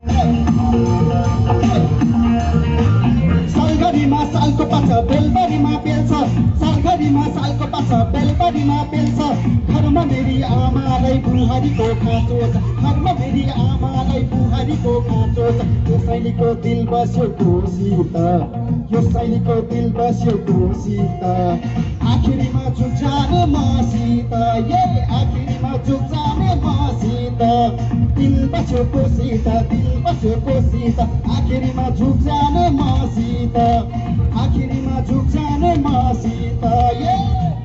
सालघरीमा सालको पाछा बेलबारीमा पेल्छ सालघरीमा सालको पाछा बेलबारीमा पेल्छ घरमा मेरी आमालाई बुहारीको खाँचो छ घरमा मेरी आमालाई बुहारीको खाँचो छ यो शैलीको दिल बस्यो कोसित यो शैलीको दिल बस्यो कोसित आखिरीमा झुक जाने मसित ये आखिरीमा झुक जाने मसित दिल बस्यो कोसित आखिरीमा झुक जाने मसित आखिरीमा झुक जाने मसित ये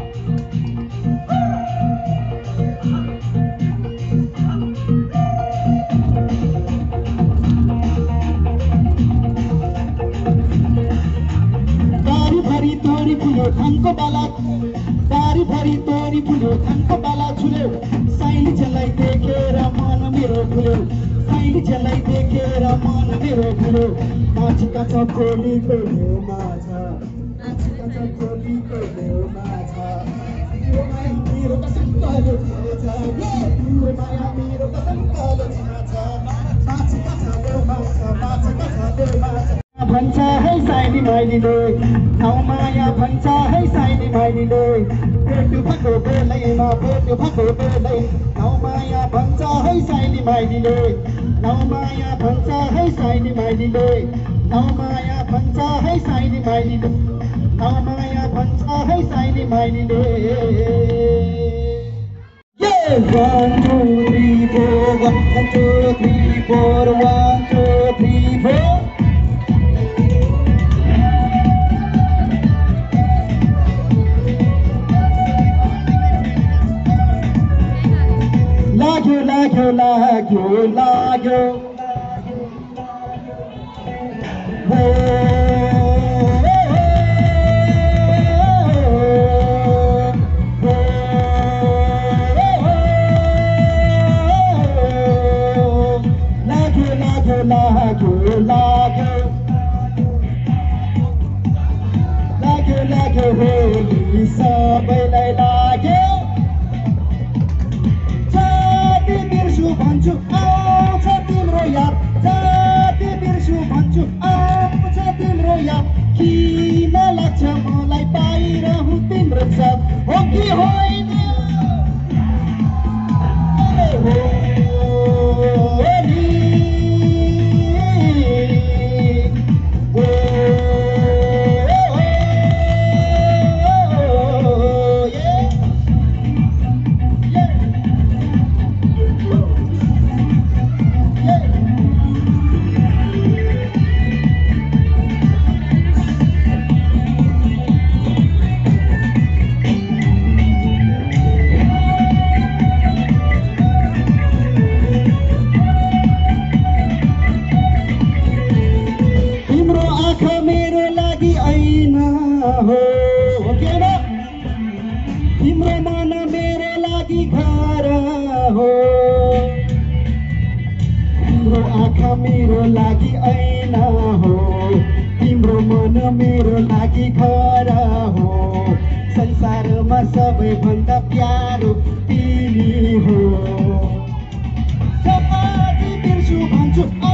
बारी तोरी फुल्यो थानको बाला बारी भरी तोरी फुल्यो थानको बाला झुल्यो साइली चलाई देखेर मन मेरो फुल्यो साइली चलाई देखेर मन मेरो फुल्यो नाचिका छ खोलीको लेउमा छ नाचिका छ खोलीको लेउमा छ यो माया मेरो कसम कालो छ यो माया मेरो कसम कालो छ नाचिका छ लेउमा छ भन्छ है साइली माइलीले ठाउँ माया भन्छ है साइली माइलीले भेट्यो भएको बेलैमा भेट्यो भएको बेलै ठाउँ माया भन्छ है साइली माइलीले ठाउँ माया भन्छ है साइली माइलीले ठाउँ माया भन्छ है साइली माइलीले ठाउँ माया भन्छ है साइली माइलीले 1 2 3 4 1 2 3 4 1 2 3 4 लाग्यो लाग्यो लाग्यो लाग्यो लाग्यो होली सबैलाई लाग्यो जाति बिर्सु भन्छु आउँछ तिम्रो याद जाति बिर्सु भन्छु आउँछ तिम्रो याद किन लाग्छ मलाई पाइरहँ तिम्रो साथ हो कि होइन तिम्रो मन मेरो लागि घर हो तिम्रो आँखा मेरो लागि ऐना हो तिम्रो मन मेरो लागि घर हो संसारमा सबैभन्दा प्यारो तिमी हो सबै बिर्सु भन्छु